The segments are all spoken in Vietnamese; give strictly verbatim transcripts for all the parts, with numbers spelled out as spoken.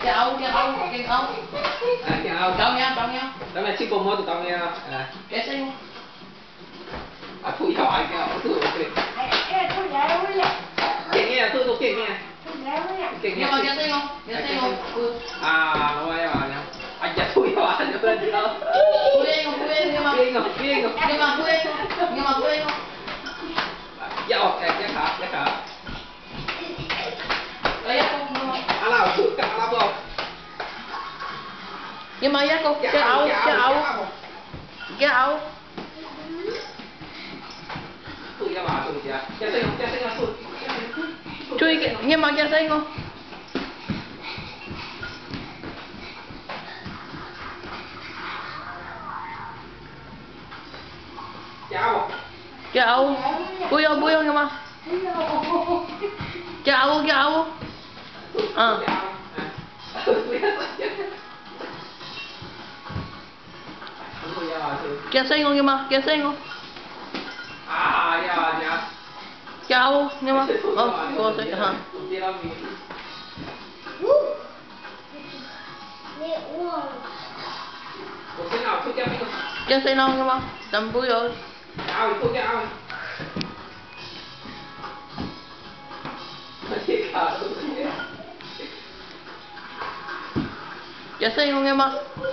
Kêu Âu, kêu Âu, kêu Âu. À, kêu Âu. Chào nhau, chào nhau. Đó là chiếc bông mô tụi tao nghe. À. Kêu xin. À, tụi giỏi kêu, tụi ok. Kiện nghe, tụi tụi kiện nghe. Kiện nghe. Nhưng mà kêu xin không? Kêu xin không? À, nó quay vào nha. Anh chả tụi giỏi, cho tên gì đâu. Vui em không? Vui em nhưng mà. Vui không? Vui không? Nhưng mà vui em không? Nhưng mà vui em không? Dạ, ok, chắc hả, chắc hả. Đấy không? Nhưng mà. À, nào, tụi cả là không? Nhưng mà giác cô, kêu Âu, kêu Âu. Kêu Âu. Tụi ra bà, tụi kìa. Kêu xin không? Kêu xin không? Chui, nhưng mà kêu xin không? Chào. Kêu Âu. Vui không? Vui không nhưng mà. Kêu Âu, kêu Âu. Ờ. Kêu xin không nhưng mà, kêu xin không? À, dạ, dạ. Kêu Âu nhưng mà. Ờ, cô sẽ hả? Kêu xin không nhưng mà. Tầm vui rồi. Ao thì thôi cái ao. Kêu xin không nhưng mà.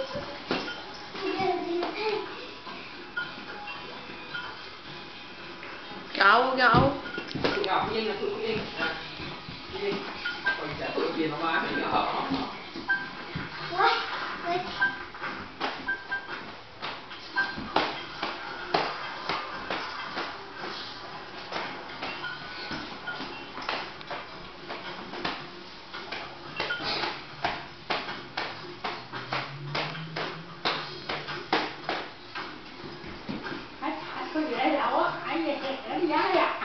Kêu, kêu. Tụi ngọc nhiên là tụi nhiên. Nhiên. Còn sẽ tụi tiền mà ba thì nhỏ. Tôi về đây lẩu á, ai về đánh giá đấy à?